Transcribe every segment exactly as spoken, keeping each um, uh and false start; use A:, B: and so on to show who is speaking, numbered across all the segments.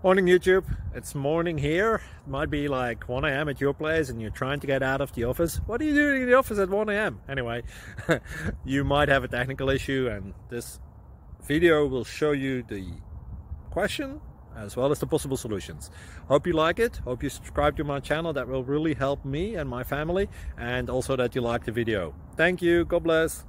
A: Morning YouTube, it's morning here. It might be like one A M at your place and you're trying to get out of the office. What are you doing in the office at one A M? Anyway, you might have a technical issue and this video will show you the question as well as the possible solutions. Hope you like it, hope you subscribe to my channel. That will really help me and my family, and also that you like the video. Thank you, God bless.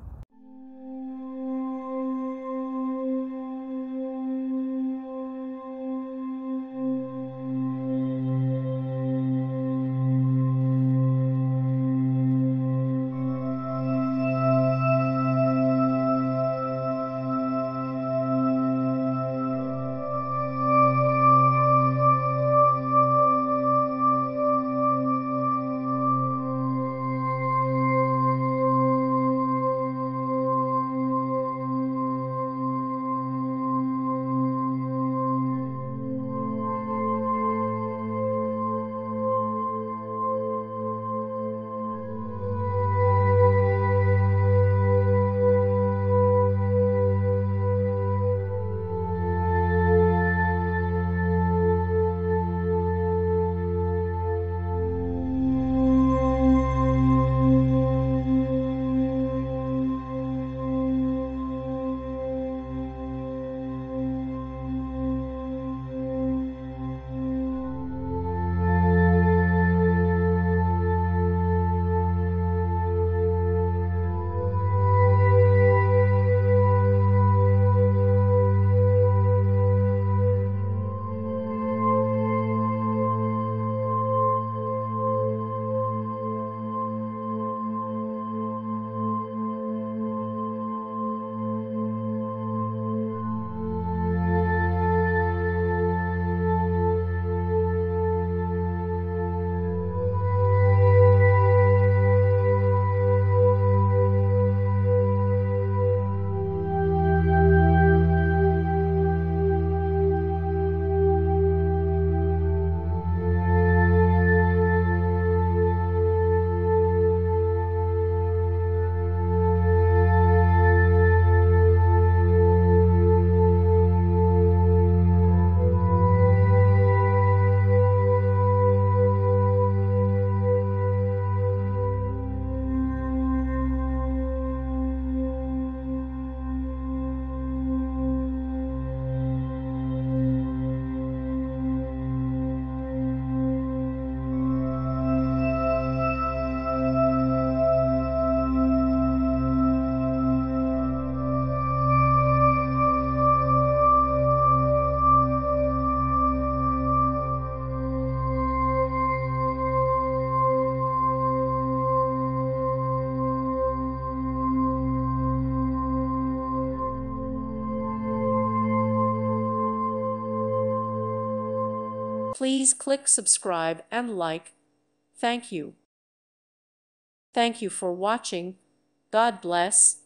B: Please click subscribe and like. Thank you. Thank you for watching. God bless.